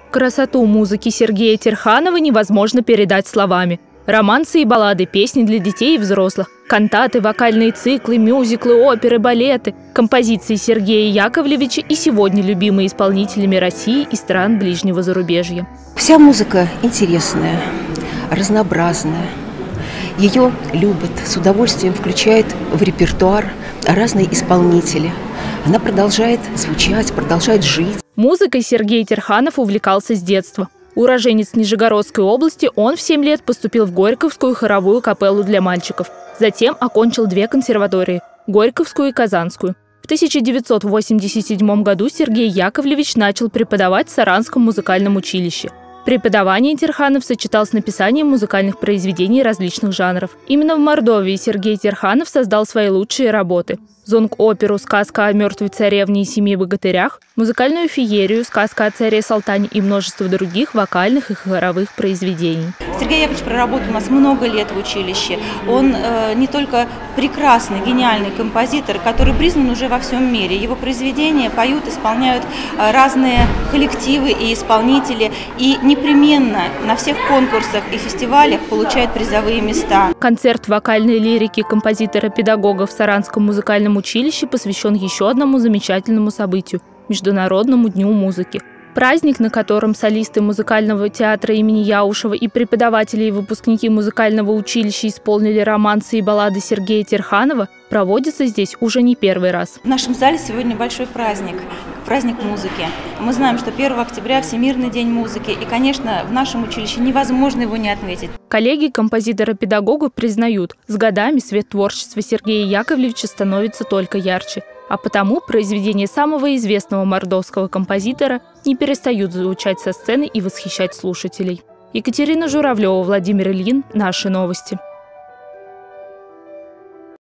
Красоту музыки Сергея Терханова невозможно передать словами. Романсы и баллады, песни для детей и взрослых, кантаты, вокальные циклы, мюзиклы, оперы, балеты, композиции Сергея Яковлевича и сегодня любимые исполнителями России и стран ближнего зарубежья. Вся музыка интересная, разнообразная. Ее любят, с удовольствием включают в репертуар разные исполнители. Она продолжает звучать, продолжает жить. Музыкой Сергей Терханов увлекался с детства. Уроженец Нижегородской области, он в 7 лет поступил в Горьковскую хоровую капеллу для мальчиков. Затем окончил 2 консерватории – Горьковскую и Казанскую. В 1987 году Сергей Яковлевич начал преподавать в Саранском музыкальном училище. Преподавание Терханов сочетал с написанием музыкальных произведений различных жанров. Именно в Мордовии Сергей Терханов создал свои лучшие работы – зонг-оперу «Сказка о мертвой царевне и 7 богатырях», музыкальную феерию «Сказка о царе Салтане» и множество других вокальных и хоровых произведений. Сергей Яковлевич проработал у нас много лет в училище. Он не только прекрасный, гениальный композитор, который признан уже во всем мире. Его произведения поют, исполняют разные коллективы и исполнители. И непременно на всех конкурсах и фестивалях получает призовые места. Концерт вокальной лирики композитора-педагога в Саранском музыкальном училище посвящен еще одному замечательному событию – Международному дню музыки. Праздник, на котором солисты музыкального театра имени Яушева и преподаватели и выпускники музыкального училища исполнили романсы и баллады Сергея Терханова, проводится здесь уже не первый раз. В нашем зале сегодня большой праздник музыки. Мы знаем, что 1 октября – Всемирный день музыки, и, конечно, в нашем училище невозможно его не отметить. Коллеги композитора-педагога признают, с годами свет творчества Сергея Яковлевича становится только ярче. А потому произведения самого известного мордовского композитора не перестают звучать со сцены и восхищать слушателей. Екатерина Журавлева, Владимир Ильин. Наши новости.